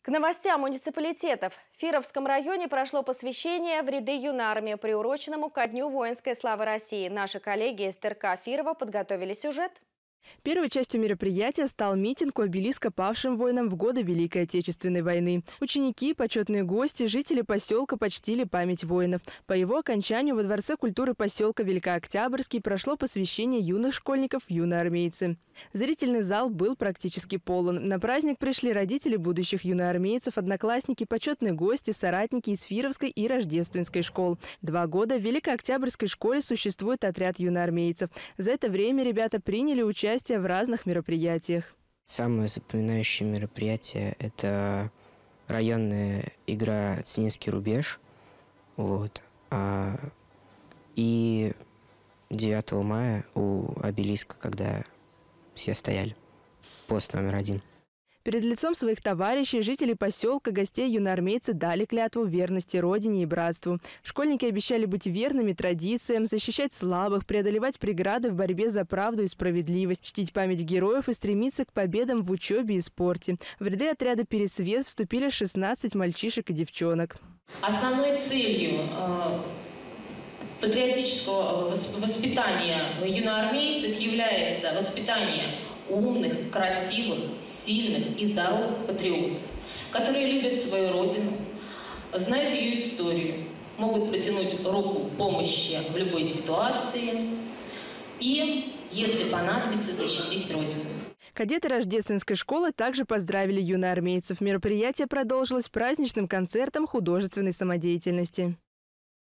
К новостям муниципалитетов. В Фировском районе прошло посвящение в ряды юнармии, приуроченному ко Дню воинской славы России. Наши коллеги из ТРК Фирова подготовили сюжет. Первой частью мероприятия стал митинг у обелиска павшим воинам в годы Великой Отечественной войны. Ученики, почетные гости, жители поселка почтили память воинов. По его окончанию во Дворце культуры поселка Великооктябрьский прошло посвящение юных школьников в юноармейцы. Зрительный зал был практически полон. На праздник пришли родители будущих юноармейцев, одноклассники, почетные гости, соратники из Фировской и Рождественской школ. 2 года в Великооктябрьской школе существует отряд юноармейцев. За это время ребята приняли участие в разных мероприятиях. Самое запоминающее мероприятие – это районная игра «Ценинский рубеж». И 9 мая у обелиска, когда все стояли. Пост номер 1. Перед лицом своих товарищей, жителей поселка, гостей юноармейцы дали клятву верности Родине и братству. Школьники обещали быть верными традициям, защищать слабых, преодолевать преграды в борьбе за правду и справедливость, чтить память героев и стремиться к победам в учебе и спорте. В ряды отряда «Пересвет» вступили 16 мальчишек и девчонок. Основной целью патриотического воспитания юноармейцев является воспитание умных, красивых, сильных и здоровых патриотов, которые любят свою родину, знают ее историю, могут протянуть руку помощи в любой ситуации и, если понадобится, защитить родину. Кадеты Рождественской школы также поздравили юноармейцев. Мероприятие продолжилось праздничным концертом художественной самодеятельности.